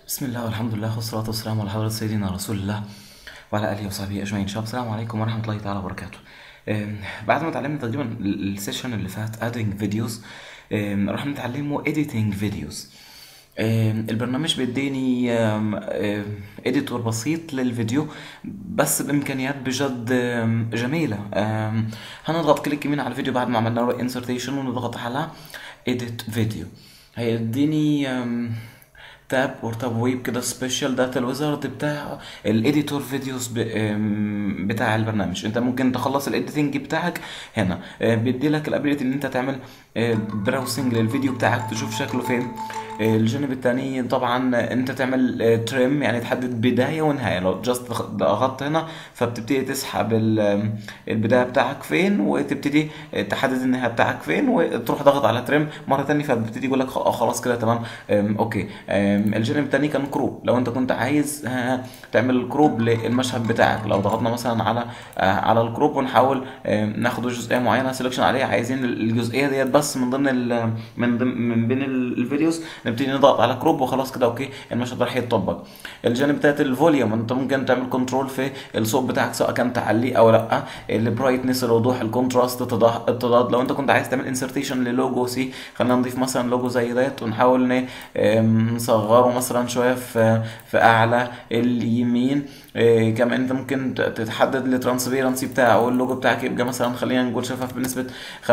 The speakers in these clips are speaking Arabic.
بسم الله والحمد لله والصلاة والسلام على حضرة سيدنا رسول الله وعلى آله وصحبه أجمعين. شباب السلام عليكم ورحمة الله تعالى وبركاته. بعد ما اتعلمنا تقريبا السيشن اللي فات adding videos، راح نتعلمه editing videos. البرنامج بيديني اديتور بسيط للفيديو بس بامكانيات بجد جميله. هنضغط كليك يمين على الفيديو بعد ما عملنا له انسرتيشن ونضغط على edit فيديو. هيديني تاب تاب ويب كده سبيشال داتا الويزارد بتاع الايديتور فيديوز بتاع البرنامج. انت ممكن تخلص الايديتنج بتاعك هنا، بيدي لك الابيليتي ان انت تعمل براوسنج للفيديو بتاعك تشوف شكله فين. الجانب التاني طبعا انت تعمل تريم، يعني تحدد بدايه ونهايه. لو جاست ضغطت هنا فبتبتدي تسحب البدايه بتاعك فين وتبتدي تحدد النهايه بتاعك فين وتروح ضغط على تريم مره تانية فبتبتدي يقول لك خلاص كده تمام. اوكي. الجانب التاني كان كروب. لو انت كنت عايز تعمل كروب للمشهد بتاعك، لو ضغطنا مثلا على الكروب ونحاول ناخد جزئيه معينه سيلكشن عليها، عايزين الجزئيه ديت بس من ضمن من بين الفيديوز، نبتدي نضغط على كروب وخلاص كده اوكي المشهد راح يتطبق. الجانب التالت الفوليوم، انت ممكن تعمل كنترول في الصوت بتاعك سواء كان تعليه او لا. البرايتنس، الوضوح، الكونتراست، التضاد. لو انت كنت عايز تعمل انسرتيشن للوجو سي، خلينا نضيف مثلا لوجو زي ديت ونحاول نصغره مثلا شويه في اعلى اليمين. كمان انت ممكن تحدد الترانسبيرنسي بتاعه، اللوجو بتاعك يبقى مثلا خلينا نقول شفاف بنسبه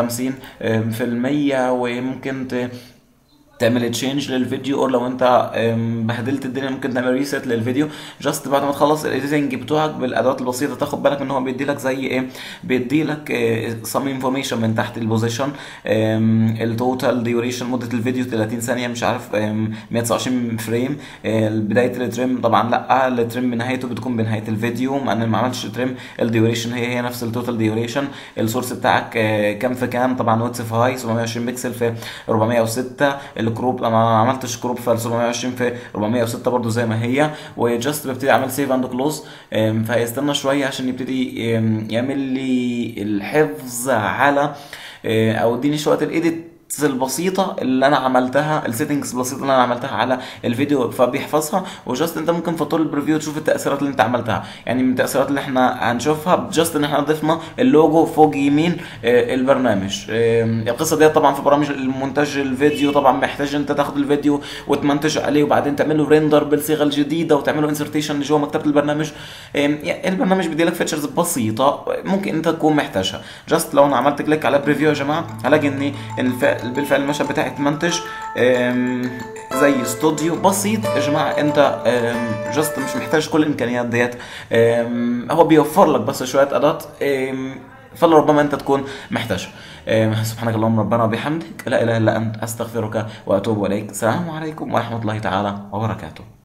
50%، وممكن تعمل تشينج للفيديو. او لو انت بهدلت الدنيا ممكن تعمل ريست للفيديو جاست بعد ما تخلص الايديتنج بتوعك بالادوات البسيطه. تاخد بالك ان هو بيدي لك زي ايه، بيدي لك سم انفورميشن من تحت، البوزيشن، التوتال ديوريشن، مده الفيديو 30 ثانيه مش عارف 129 فريم. بدايه التريم طبعا لا، التريم نهايته بتكون بنهايه الفيديو، انا ما عملتش تريم. الديوريشن هي نفس التوتال ديوريشن. السورس بتاعك كام في كام، طبعا واتس في هاي 720 بكسل في 406. الكروب انا ما عملتش كروب ف 720 في 406 برضو زي ما هي، وجاست ببتدي اعمل سيف اند كلوز. فهيستنى شويه عشان يبتدي يعمل لي الحفظ على او اديني شويه الايديت البسيطه اللي انا عملتها، السيتنجز البسيطه اللي انا عملتها على الفيديو فبيحفظها. وجاست انت ممكن في طول البريفيو تشوف التاثيرات اللي انت عملتها. يعني من التاثيرات اللي احنا هنشوفها جاست ان احنا ضفنا اللوجو فوق يمين البرنامج. القصه دي طبعا في برامج المونتاج الفيديو طبعا محتاج انت تاخد الفيديو وتمنتج عليه وبعدين تعمل له ريندر بالصيغه الجديده وتعمل له انسرتيشن جوه مكتبه البرنامج. البرنامج بيدي لك فيتشرز بسيطه ممكن انت تكون محتاجها. جاست لو انا عملت كليك على بريفيو يا جماعه هلاقي ان بالفعل المشهد بتاعي اتمنتج زي استوديو بسيط. يا جماعه انت جاست مش محتاج كل الامكانيات ديت، هو بيوفر لك بس شويه ادوات فلربما انت تكون محتاج. سبحانك اللهم ربنا وبحمدك لا اله الا انت استغفرك واتوب اليك. السلام عليكم ورحمه الله تعالى وبركاته.